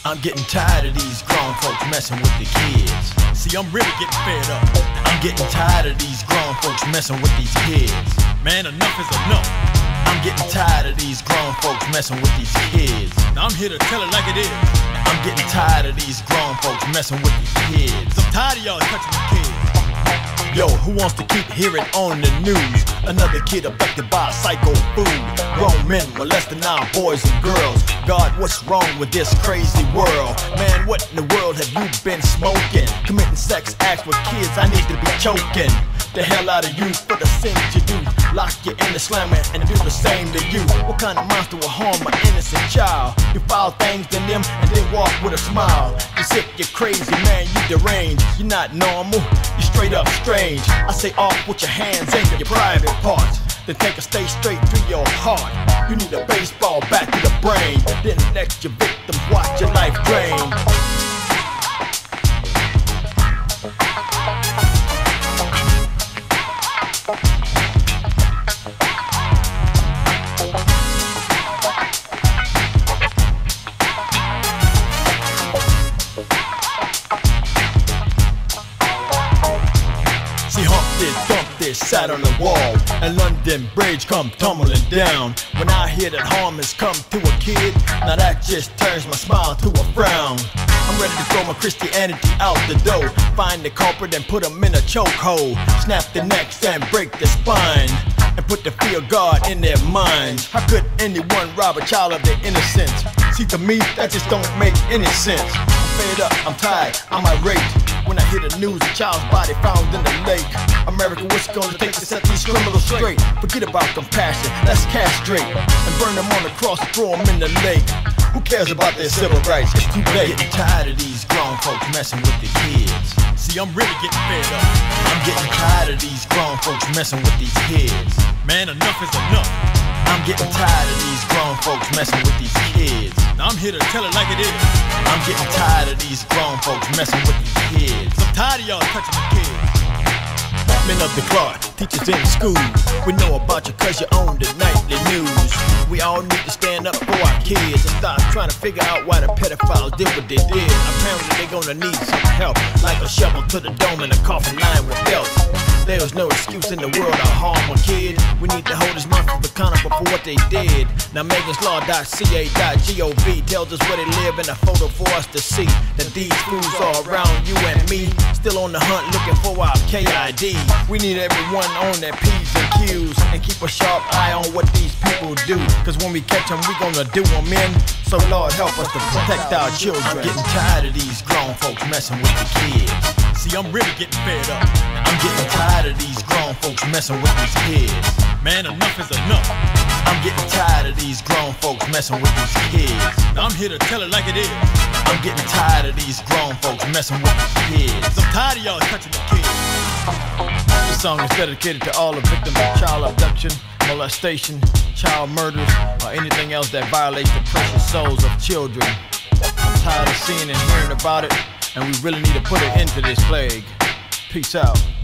I'm getting tired of these grown folks messing with the kids. See, I'm really getting fed up. I'm getting tired of these grown folks messing with these kids. Man, enough is enough. I'm getting tired of these grown folks messing with these kids. Now I'm here to tell it like it is. I'm getting tired of these grown folks messing with these kids. I'm tired of y'all touching the kids. Yo, who wants to keep hearing on the news? Another kid abducted by a psycho fool. Grown men molesting our boys and girls. God, what's wrong with this crazy world? Man, what in the world have you been smoking? Committing sex acts with kids, I need to be choking the hell out of you for the sins you do. Lock you in the slammer and do the same to you. What kind of monster will harm an innocent child? You foul things to them and then walk with a smile. You're sick, you're crazy, man, you deranged. You're not normal, you're straight up strange. I say off with your hands and your private parts. Then take a stay straight through your heart. You need a baseball bat to the brain. Then let your victims watch your life drain. Thumped it, sat on the wall, and London Bridge come tumbling down. When I hear that harm has come to a kid, now that just turns my smile to a frown. I'm ready to throw my Christianity out the door, find the culprit and put him in a chokehold, snap the necks and break the spine, and put the fear of God in their minds. How could anyone rob a child of their innocence? See, to me, that just don't make any sense. I'm fed up, I'm tired, I'm irate. When I hear the news, a child's body found in the lake. America, what's it gonna take to set these criminals straight? Forget about compassion, let's castrate and burn them on the cross and throw them in the lake. Who cares about their civil rights? It's too late. I'm getting tired of these grown folks messing with the kids. See, I'm really getting fed up. I'm getting tired of these grown folks messing with these kids. Man, enough is enough. I'm getting tired of these grown folks messing with these kids. Now I'm here to tell it like it is. I'm getting tired of these grown folks messing with these kids. I'm tired of y'all touching the kids. Men of the cloth, teachers in school, we know about you cause you own the nightly news. We all need to stand up for our kids and stop trying to figure out why the pedophiles did what they did. Apparently they gonna need some help, like a shovel to the dome and a coffin lined with felt. There's no excuse in the world to harm a kid. We need to hold these monsters accountable for what they did. Now meganslaw.ca.gov tells us where they live in a photo for us to see. That these fools are around you and me, still on the hunt looking for our KID. We need everyone on their P's and Q's and keep a sharp eye on what these people do. Cause when we catch them, we gonna do them in. So Lord help us to protect our children. I'm getting tired of these grown folks messing with the kids. See, I'm really getting fed up. I'm getting tired of these grown folks messing with these kids. Man, enough is enough. I'm getting tired of these grown folks messing with these kids. Now I'm here to tell it like it is. I'm getting tired of these grown folks messing with these kids. I'm tired of y'all touching the kids. This song is dedicated to all the victims of child abduction, molestation, child murders, or anything else that violates the precious souls of children. I'm tired of seeing and hearing about it, and we really need to put an end to this plague. Peace out.